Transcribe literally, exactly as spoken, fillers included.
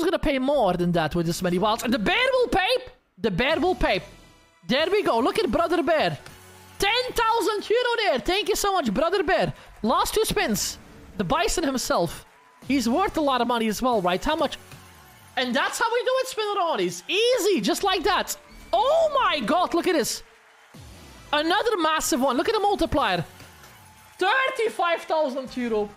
gonna pay more than that with this many wilds. And the bear will pay. The bear will pay. There we go. Look at Brother Bear. ten thousand euro there. Thank you so much, Brother Bear. Last two spins. The Bison himself. He's worth a lot of money as well, right? How much? And that's how we do it, Spinneronis. Easy, just like that. Oh my god, look at this. Another massive one. Look at the multiplier. thirty-five thousand euro.